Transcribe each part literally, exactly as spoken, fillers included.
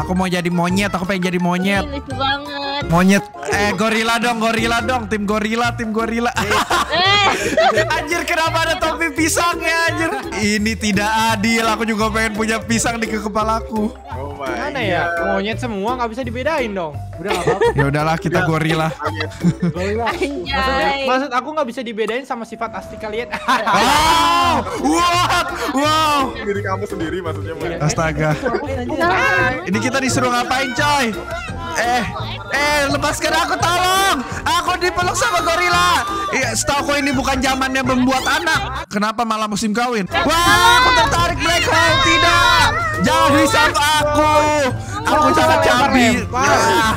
Aku mau jadi monyet, aku pengen jadi monyet. Ih, lucu banget. Monyet, eh gorila dong, gorila dong, tim gorila, tim gorila. Anjir, kenapa ada topi pisangnya anjir? Ini tidak adil, aku juga pengen punya pisang di ke kepalaku. Oh my Mana ya? Monyet semua nggak bisa dibedain dong. Udah nggak apa-apa. Ya udahlah, kita gorila. Maksudnya, maksud aku nggak bisa dibedain sama sifat asli kalian. Wow, wow, wow. Diri kamu sendiri maksudnya. Astaga. Ini kita disuruh ngapain, coy? Eh, eh, lepaskan aku, tolong! Aku dipeluk sama gorila. Iya, setahu ini bukan zamannya membuat anak. Kenapa malah musim kawin? Wah, aku tertarik black hole. Tidak, jangan hisap aku. Aku sangat cabi. Ya.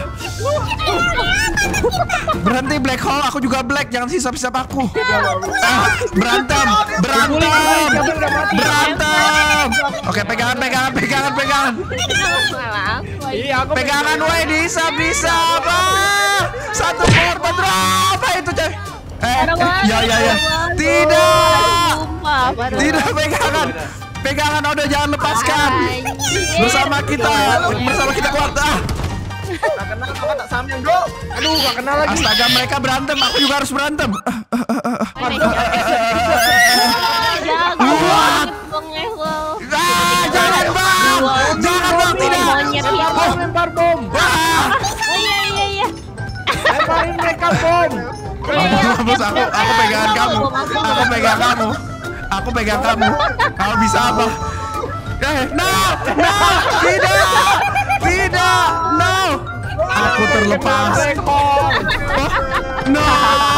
Berhenti black hole, aku juga black. Jangan hisap-hisap aku. Ah, berantem, berantem, berantem. Oke, pegangan, pegangan, pegangan, pegangan. Iya, aku Pegangan, woi, dihisap, dihisap. Ah, satu korban berapa itu, coy? Eh, eh, ya, ya, ya. Tidak, tidak pegangan. Pegangan, udah jangan lepaskan. Bersama kita, bersama kita kuat. Ah. Tak kenal apa tak sambil bro. Aduh, gak kenal lagi. Astaga, mereka berantem, aku juga harus berantem. What? Ah, jangan bang, jangan bang, tidak. Lempar bom, lempar bom. Wah, Oh iya iya iya. Lemparin mereka bom. bos, aku, aku pegangan kamu, aku pegang kamu, aku pegang kamu. Kamu bisa apa? Eh, no, no, tidak, tidak, no. Aku terlepas. No.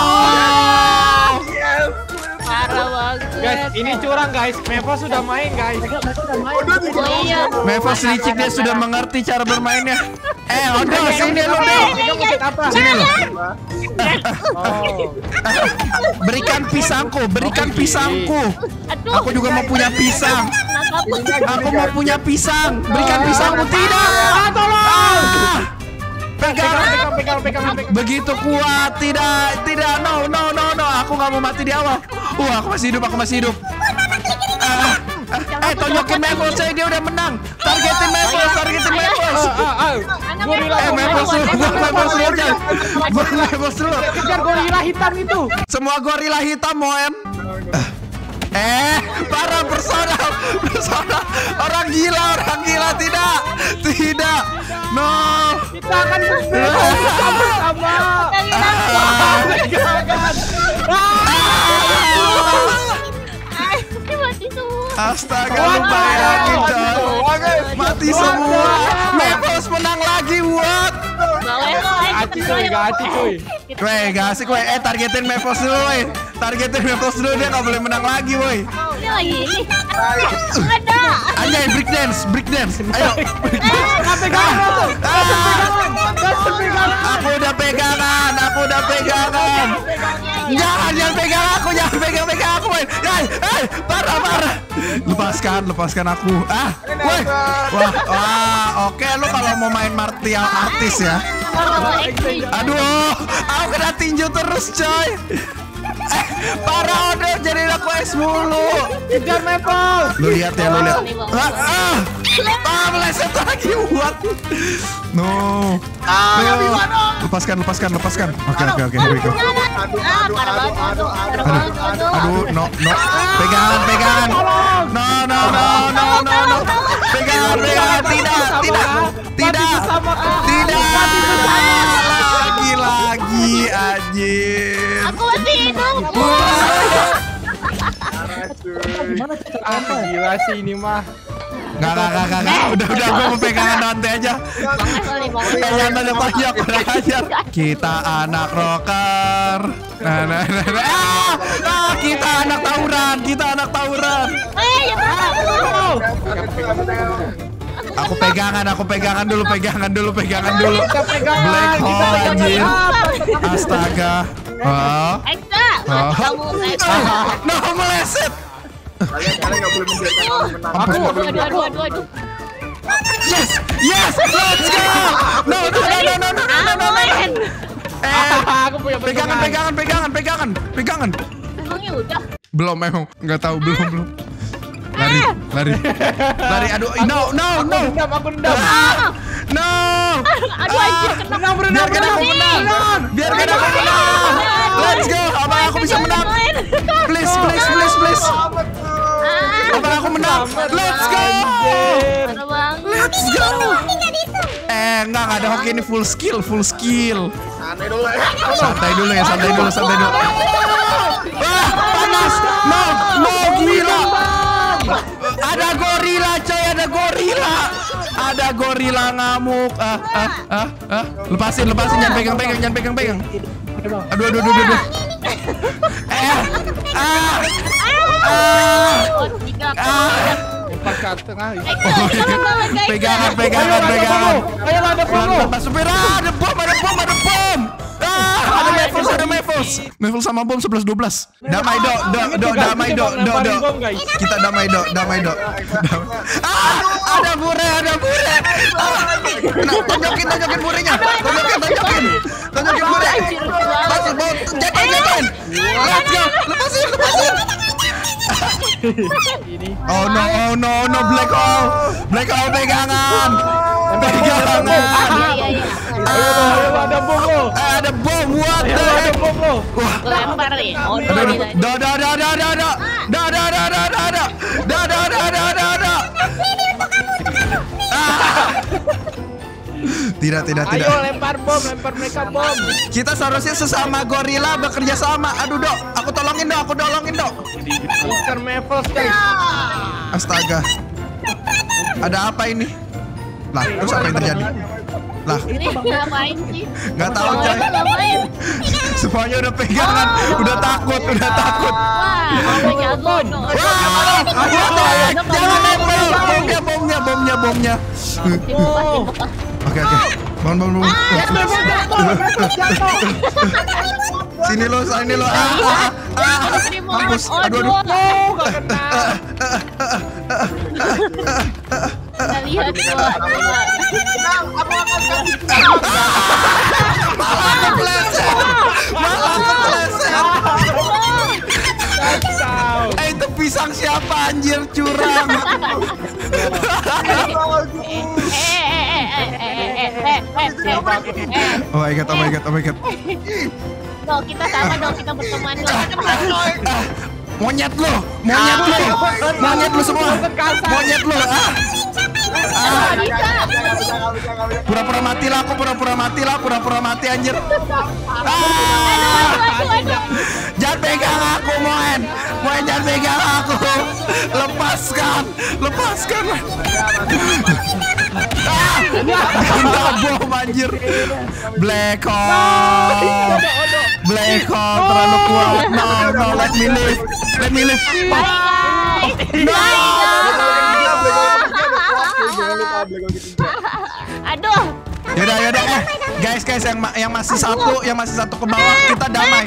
Parah banget. Guys, ini curang guys. Mevo sudah main guys. Oh iya. Mevos licik, dia sudah mengerti cara bermainnya. Eh, Odo, sini lu, Odo. Apa? Sini lu. Oh. Berikan pisangku, berikan pisangku. Aduh. Aku juga mau punya pisang. Nangkap. Aku mau punya pisang. Berikan pisangku. Tidak. Ah, tolong. Ah. Pegang. Pegang, pegang, pegang, pegang. Begitu kuat. Tidak, tidak. No, no, no, no. Aku nggak mau mati di awal. Uh, aku masih hidup, aku masih hidup. Ah, ah, eh, tonjokin Mevos, saya dia udah menang. Targetin Mevos, targetin Mevos. Ah, ah, gorila Eh, Mevos dulu, buat Mevos dulu aja. Buat Mevos dulu. kejar gorila hitam itu. Semua gorila hitam, Moem. Eh, para persona, persona, orang gila, orang gila, tidak, tidak, no. Kita akan bersama-sama. Jangan. Mati semua. Astaga, lu bayangin, coy. Mati semua. Mevos menang lagi, what? Gaci cuy, gaci cuy. Weh, gak asik, weh. Eh, targetin Mevos dulu, weh. Targetin Mevos dulu, dia gak boleh menang lagi, weh. Ini lagi ini. Ada. Anjay, break dance, break dance. Ayo. Nggak pegangan tuh. Ah, aku udah pegangan, aku udah pegangan. Jangan, jangan pegang aku, jangan pegang-pegang aku, weh. Eh, eh, parah, parah. Lepaskan, lepaskan aku. Ah, weh. Wah, wah, oke, lu kalau mau main martial artis ya. Aduh, aku kena tinju terus, coy. Eh, parah, udah jadi aku es mulu. Kejar Mevo. Lu lihat ya, lu lihat. Ah, ah, ah, meleset lagi, what? No. No. Lepaskan, lepaskan, lepaskan. Oke, oke, oke, here we go. Ah, parah banget. Aduh, parah banget. Aduh. Aduh, no, no. Pegangan, pegangan. No, no, no, no, no, no. Pegangan, pegangan. Tidak, tidak, tidak, tidak. Lagi, lagi, anjir. Aku masih hidup. Ah, gila sih ini mah. Nggak, nggak, nggak, nggak, nggak. Udah, udah, gue mau pegangan nanti aja. Kayaknya ada banyak, kurang ajar. Kita anak rocker. Nah, nah, nah, nah. Ah, ah, kita anak tawuran, kita anak tawuran. Eh, ya parah. Aku pegangan, aku pegangan dulu, pegangan dulu, pegangan dulu. Kita pegangan. Black Kita hole, pegangan. anjir. Ah, Astaga. Oh. Ekstra. Mati kamu. Ah, no, meleset. Kalian kalian nggak boleh membiarkan aku menang. Apa? Kalian nggak boleh Aduh, aduh, aduh, aduh. Yes, yes, let's go. No, no, no, no, no, no, no, no, no. Eh, Aku punya pegangan, pegangan, pegangan, pegangan, pegangan. Emangnya udah. Belum, memang nggak tahu, belum, belum. Lari, lari, lari. Aduh, no, no, Aku no. dendam, aku dendam. Ah, No. Aduh anjir kena. Menang, berenang, Biarkan aku menang. Biarkan aku menang. Let's go. Abang aku bisa menang. Please, please, please, please. Abang aku menang. Let's go. Parah banget. Let's go. Eh, enggak, enggak ada hoki ini full skill, full skill. Santai dulu ya. Santai dulu ya, santai dulu, santai dulu. Wah, panas. No, no, gila. Ada gorila, coy, ada gorila. Ada gorila ngamuk. Ah, ah, ah, ah. Lepasin, lepasin, jangan pegang-pegang, jangan pegang-pegang. Aduh, aduh, aduh, aduh. Eh, ah, ah, Oh, tiga ah. Lempar ke tengah. Eh, jangan banget guys. Pegangan, Ayo, pegangan, ada pegangan. fomo. Ayo, ada fomo. Lepas supir, ah, ada bom, ada bom, ada bom. Ah, ada Mevels, ada Mevels. Mevels sama bom sebelas dua belas. Damai, Dok, Dok, Dok, damai, Dok, Dok, Dok. Kita damai, Dok, damai, Dok. Damai. Ah, ada bure, ada bure. Ah, nah, tonjokin, tonjokin burenya. Tonjokin, tonjokin. Tonjokin bure. Masuk, bom, jatuh, jatuhin. Let's go, lepasin, lepasin. Oh no, oh no, no, black hole. Black hole pegangan. Pegangan. Iya iya iya. Ayo, ayo, ada bom lo. Eh, ada bom, what the Ayo, ada heck? bom lo. Wah. Lempar nih. Oh, Aduh, no, aduh. nih. Da da da da da da. Da da da da da da. Da da da da da da. Ah. Tidak, tidak, tidak. Ayo, lempar bom, lempar mereka bom. Kita seharusnya sesama gorila bekerja sama. Aduh, Dok. Aku tolongin, Dok. Aku tolongin, Dok. Mister Mevels, guys. Astaga. Ada apa ini? Lah, terus apa yang terjadi? Lah, Ini ngapain sih? nggak tahu, Orang coy. ngapain? Semuanya udah pegangan, udah takut, udah takut. Wah, mau jago no. Wah, what the heck? Jangan nempel. Bomnya, bomnya, bomnya, bomnya. Oke, oke. Bangun, bangun, bangun. Sini lo, sini lo. Ah, ah, ah. Mampus. Aduh, aduh. Oh, gak kena. Kita lihat gua. Malah kepleset. Malah kepleset. Kacau. Eh, itu pisang siapa anjir curang? Oh my god, oh my god, oh my god. No, kita sama dong, kita berteman dong. Ah, monyet lo, monyet lo, monyet lo semua, monyet lo. Ah, ah, pura-pura mati lah, aku pura-pura mati lah, pura-pura mati anjir. Ah, jangan pegang aku, Moen, Moen jangan pegang aku, lepaskan, lepaskan. Ah, kena bom anjir. Black hole, black hole terlalu kuat. No, no, let me live, let me live. No. Aduh. Yaudah, yaudah, eh, guys, guys, yang ma- yang masih satu, yang masih satu ke bawah, kita damai.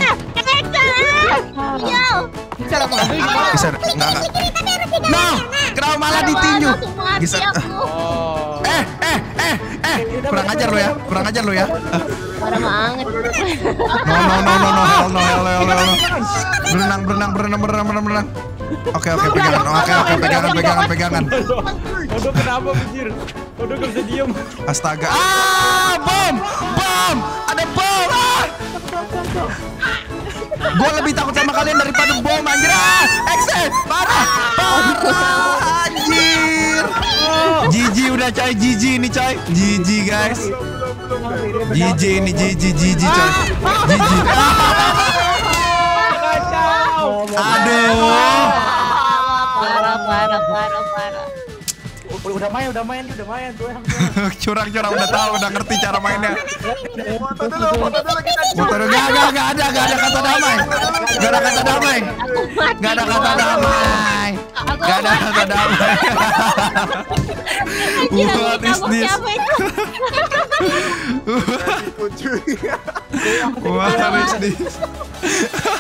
Bisa, enggak, enggak. No, kenapa malah ditinju? Bisa. Oh. Eh, eh, eh, eh, kurang ajar lo ya, kurang ajar lo ya. Parah banget. No, no, no, no, no, hell no, hell no, hell no, hell no. Berenang, berenang, berenang, berenang, berenang, berenang. Oke, oke, pegangan, oke, oke, pegangan, pegangan, pegangan. Odo kenapa, Bijir? Odo gak bisa diem. Astaga. Ah, bom, bom, ada bom. Ah. Gue lebih takut sama kalian daripada bom anjir. Ah, exit, parah, parah, anjir. Gigi udah coy, Gigi ini coy, Gigi guys. Gigi ini, Gigi, Gigi coy, Gigi. Kacau. Aduh. Parah, parah, parah, parah. Udah main, udah main, udah main tuh. Curang-curang udah tahu, udah ngerti cara mainnya. Foto dulu, foto dulu kita. Motor gak, gak, gak ada, gak ada kata damai. Gak ada kata damai. Aku mati. Gak ada kata damai. Gak ada kata damai. What is this? Siapa itu? Kucu. What is this?